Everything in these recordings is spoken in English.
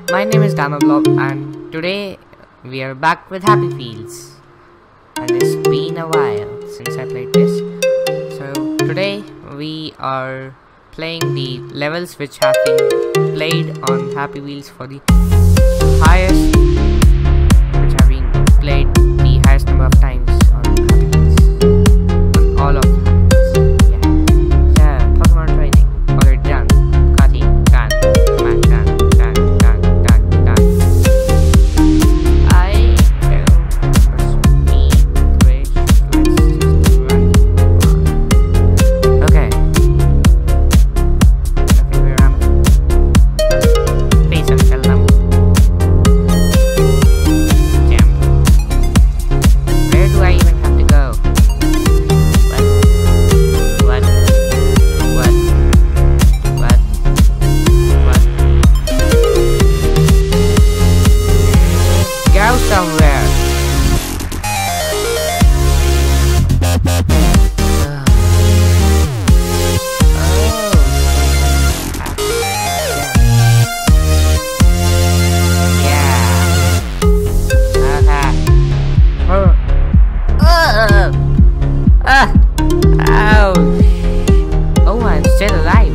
my name is Damablob and today we are back with Happy Fields. And it's been a while since I played this. So today we are playing the levels which have been played on Happy Wheels for the highest, which have been played the highest number of times on Happy Wheels. On all of them. Pokemon training. Already done. Cutting. Done. Command. Done. I will speed bridge. Let's just run on. Okay. Okay, where am I? Please don't tell them. Jump. Where do I even have to go? What? Go somewhere. Oh, I'm still alive.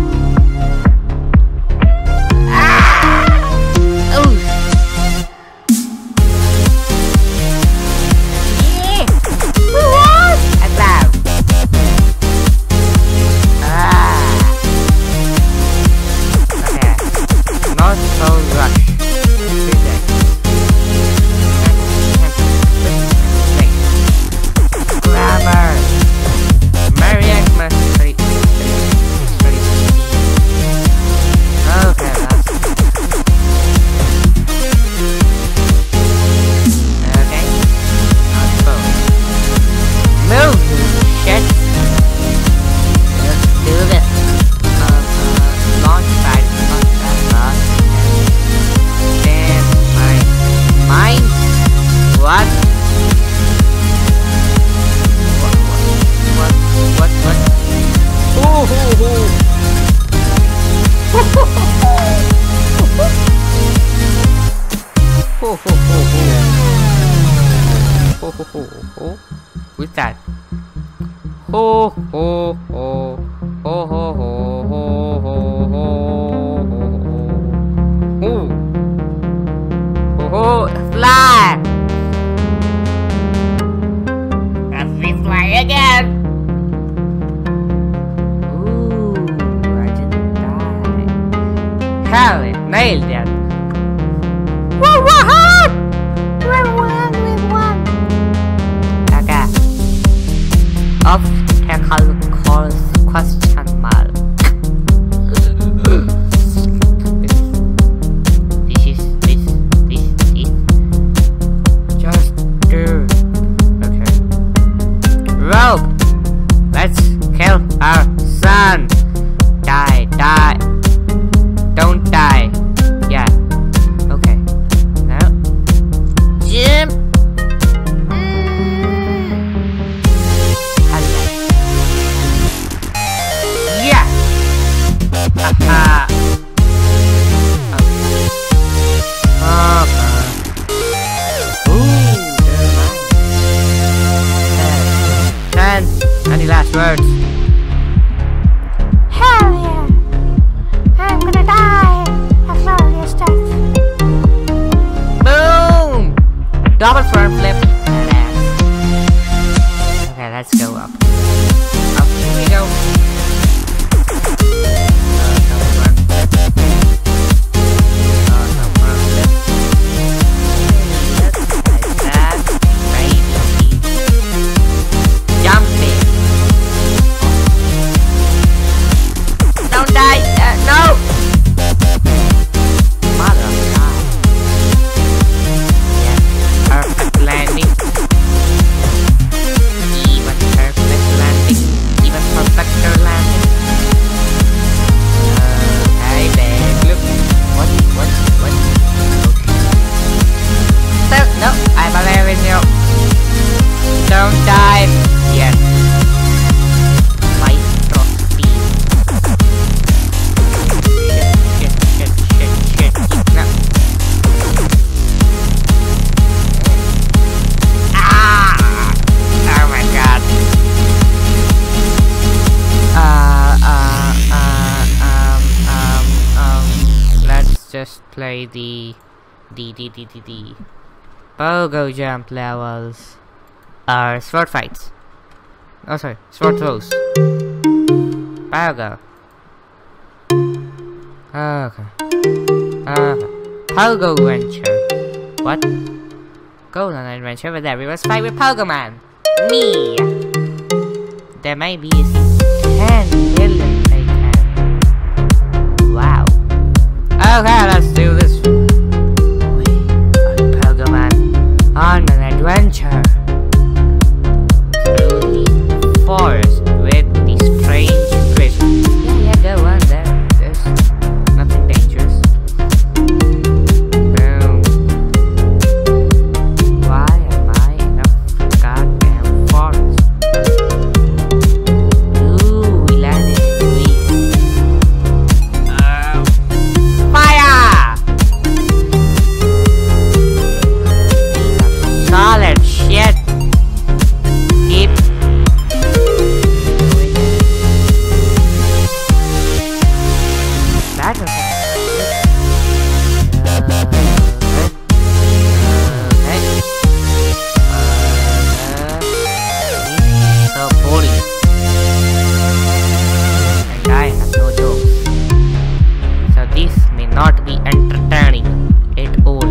Who's that? Ho ho ho ho ho ho ho ho ho ho ho. Fly! As we fly again. Ooh, I didn't die. Hell, it nailed it. Woo woohoo! We won. Okay. Obstacle course question mark. This is just do. Okay. Rope. Let's kill our son. Die. Don't die. Yeah. Okay. Now jump. just play the pogo jump levels. Sword fights. Oh, sorry, sword throws. Pogo. Okay. Pogo adventure. What? Go on an adventure with everyone's fight with Pogo Man. Me. There may be 10 million they can. Wow. Okay, let's do this. We are Pogo Man on an adventure through the forest with the strange creature. Yeah, go on there. There's nothing dangerous. Boom. Why am I in a goddamn forest? Ooh, we landed in trees. Fire! These are solid shit. Keep that was so boring. And I have no jokes. So this may not be entertaining at all.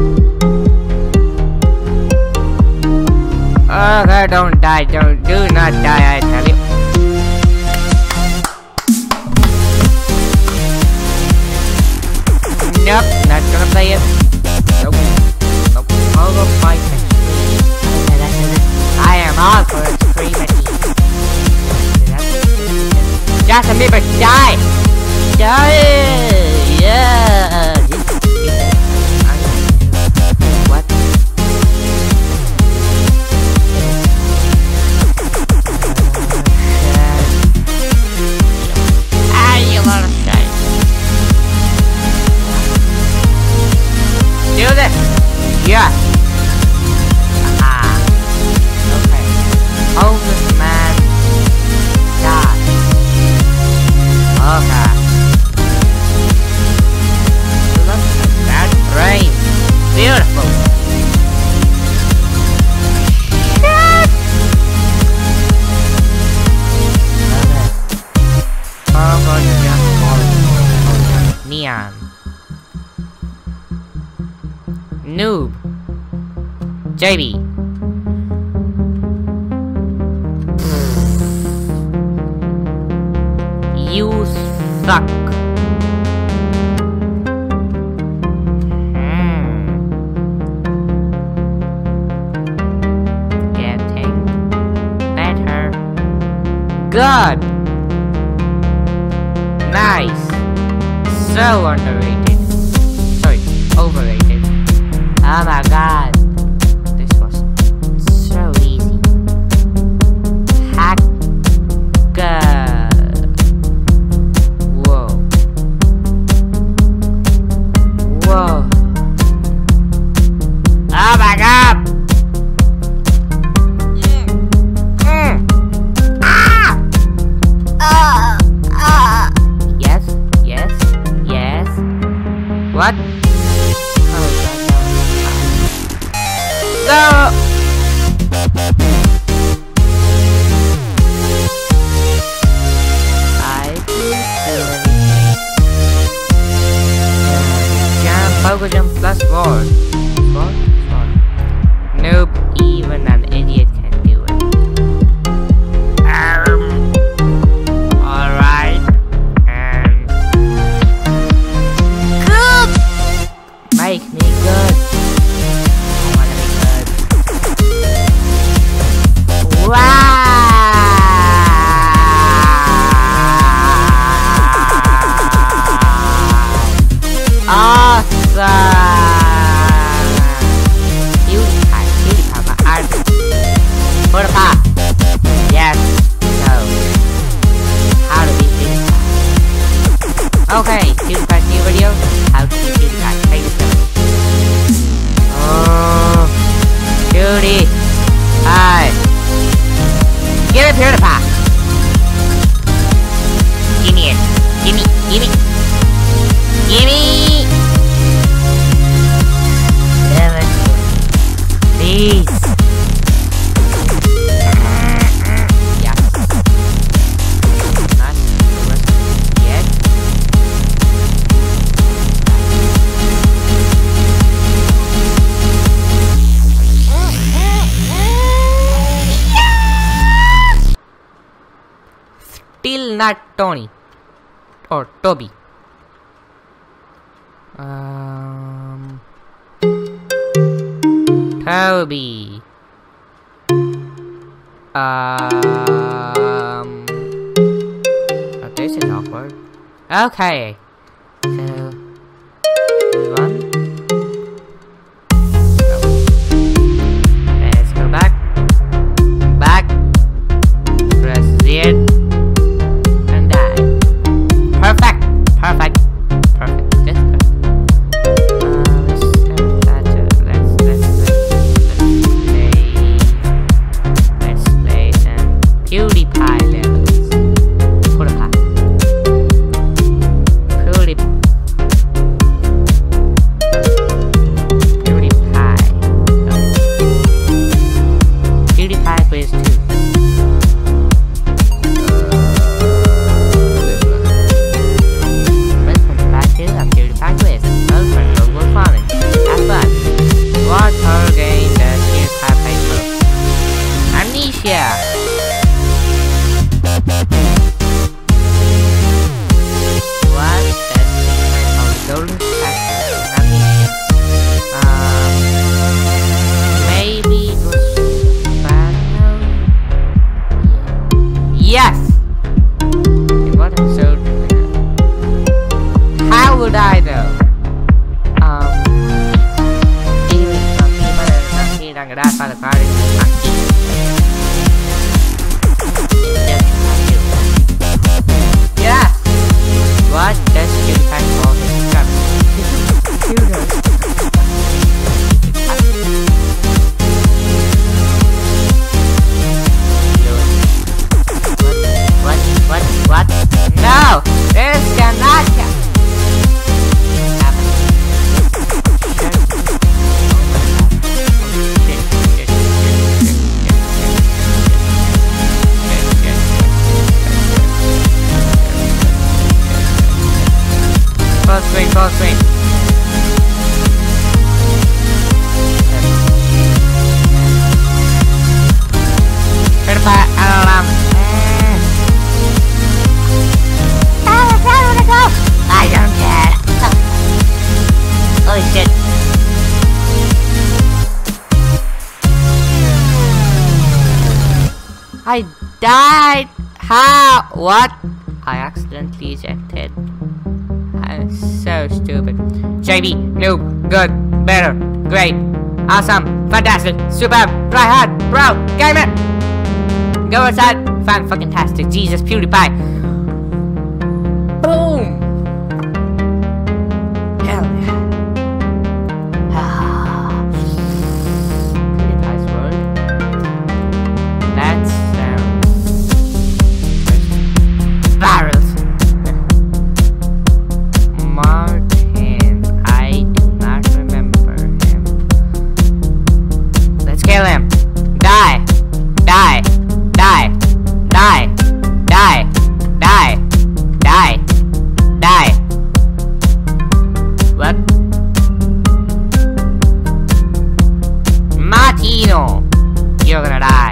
Okay, don't die, do not die, I tell you. Nope, not gonna play it. Nope. All of my I am all for extremity. Justin Bieber, die! Die! Yeah! What? You wanna say? Do this! Yeah! Okay. Homeless man died. Okay. Look at that brain. Beautiful. Shit! Neon. Noob. JB. You suck. Getting better. Good. Nice. So underrated. Sorry, overrated. Oh my god. This was so easy. Hacker. Whoa. Whoa. Oh my god. Yes, yes, yes. What? Oh god, no. No! I can do everything. Jump, pogo jump plus 4. 4? Nope, even an idiot can do it. Alright. And good! Make me good. I wanna be good. Wow! Awesome! PewDiePie, my artist. PewDiePie. Yes. No. How to be PewDiePie. Okay, PewDiePie's new video. How to be PewDiePie. Take this one. Oh. PewDiePie. Give it PewDiePie. Gimme it. Gimme. Gimme. Gimme. not Tony. Or Toby. Toby. Oh, this is awkward. Okay. So, one. Let's go back. Back. Press Z. And die. Perfect. Perfect. Perfect. Just perfect. Let's play some PewDiePie levels. PewDiePie. PewDiePie quiz 2. Welcome back to the PewDiePie quiz. Welcome to Google Farming. Have fun. What horror game does PewDiePie play most? Amnesia. What does PewDiePie golden statue in Amnesia? Maybe it was Batman? Yes! In what episode? How would I know? Yes! What does PewDiePie call his discovery? What? No! This cannot happen. Full screen. PewDiePie alarm. I don't care. Holy shit. I died. How? What? I accidentally ejected. I'm so stupid. JB, noob, good, better, great, awesome, fantastic, superb, try hard, bro, gamer. Go outside, fan-fucking-tastic, Jesus, PewDiePie. Boom! Hell yeah. PewDiePie's world. That's barrels. Martin, I do not remember him. Let's kill him. Die. Die. Die. Die. Die. Die. Die. Die. What? Martino, you're gonna die.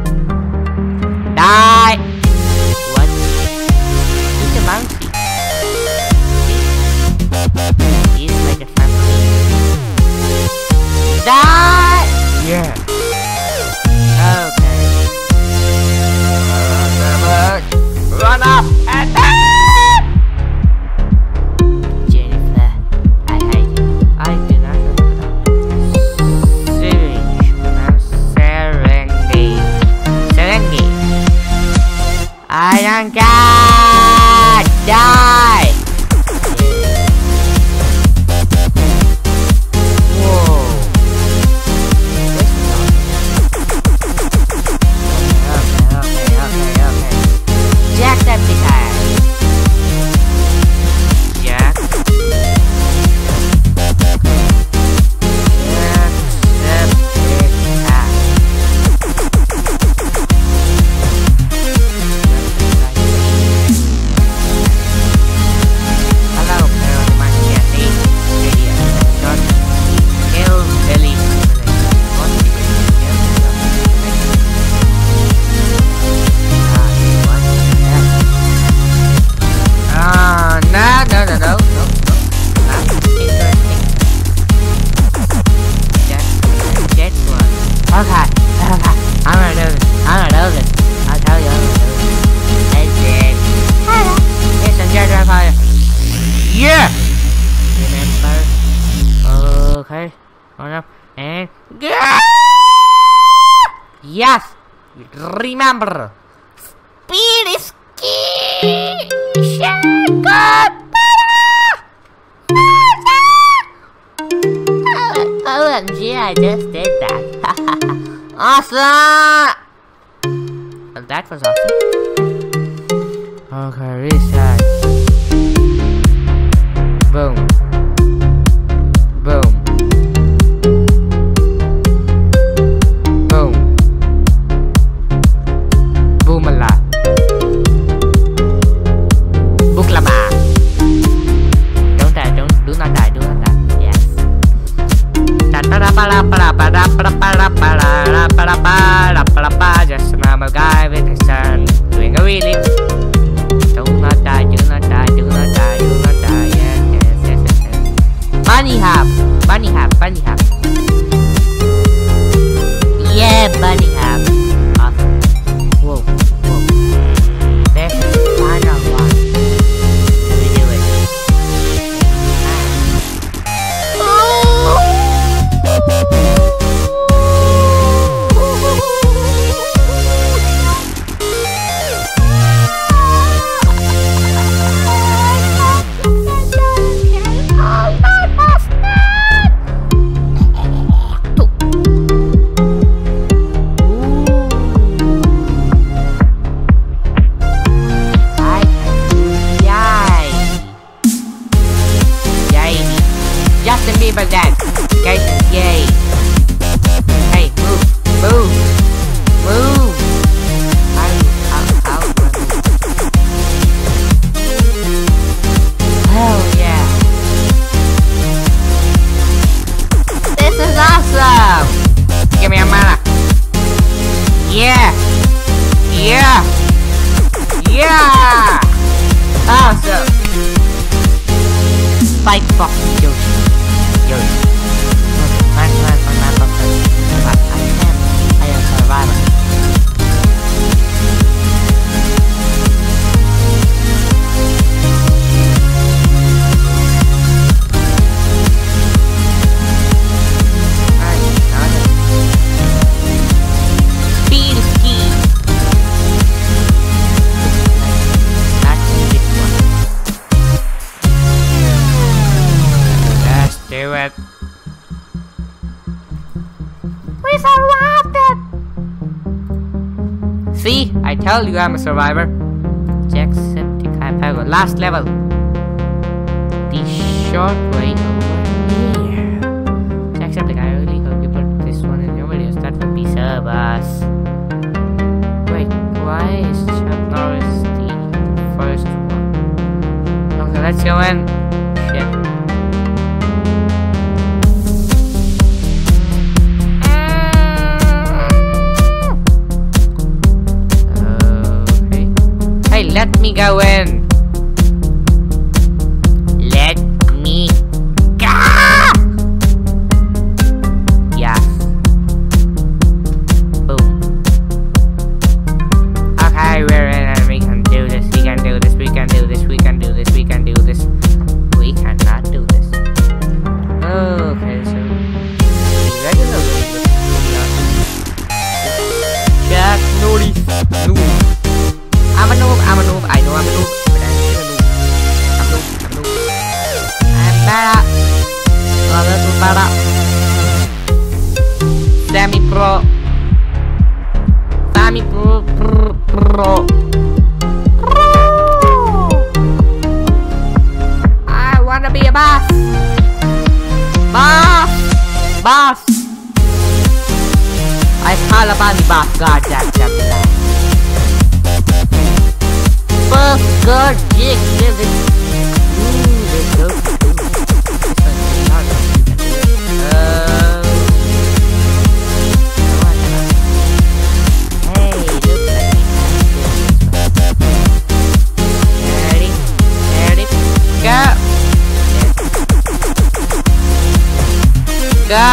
Die. What? Who's the monkey? He's like a trampoline. Die. Yeah. Okay. Run up and Jennifer, I hate you. I do not remember. Syringe. Serengi. I don't care. Die. Whoa. Okay. Jacksepticeye. Jack. Jacksepticeye. Okay. Hold up. And yes! Remember! Speed is key! OMG, I just did that. Awesome! Well, that was awesome. Okay, reset. Boom. Boom. Boom. Boomala. Buklama. Don't die, do not die, do not die. Yes. Just a normal guy with his son doing a wheelie. Do not die, do not die, do not die, do not die. Yes, yes, yes, yes, yes. Bunny hop, bunny hop, bunny hop. Yeah, bunny hop. Awesome. Whoa, whoa. There's a final one. Let me do it. Justin Bieber dance. Guys, yay. Hey, move, move, move. Hell yeah. This is awesome. Give me a mana. Yeah. Yeah. Yeah. Awesome. Fight fucking Yoshi. Yoshi. Man, but I am survivor. Speed is key. That's the one. Let's do it. We survived it! See? I told you I'm a survivor. Jacksepticeye. Last level. The short way over here. Jacksepticeye, I really hope you put this one in your videos. That would be so us. Wait, why is Chuck Norris the first one? Okay, let's go in. Shit. Let me go in. Let me go. Yes. Boom. Okay, we're in and we can do this. We can do this. We can do this. We can do this. We can do this. We cannot do this. Okay, so regular. Chuck Norris. Noob. I'm a noob, I'm a noob, I know I'm a noob, but I'm still a noob. I'm noob, I'm noob. I'm better. A little better. Semi-pro. Semi-pro. Pro. I wanna be a boss. Boss. Boss. I call upon the boss, God, that. First god jig living. Let's go. Hey, look at me. Ready? Ready? Go! Go!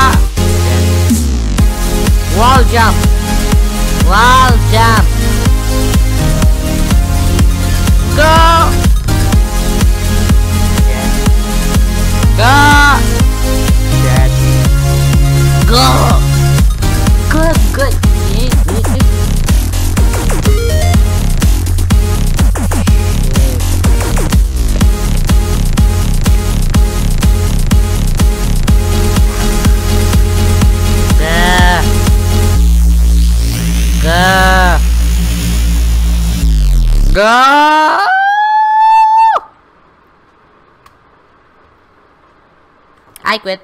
Wall jump! Wall jump! Go! Yes. Go! Yes. Go! I quit.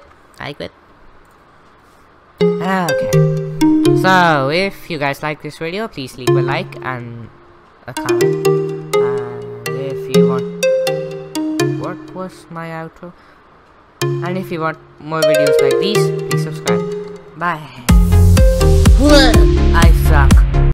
Okay. So, if you guys like this video, please leave a like and a comment. And if you want... What was my outro? And if you want more videos like these, please subscribe. Bye. I suck.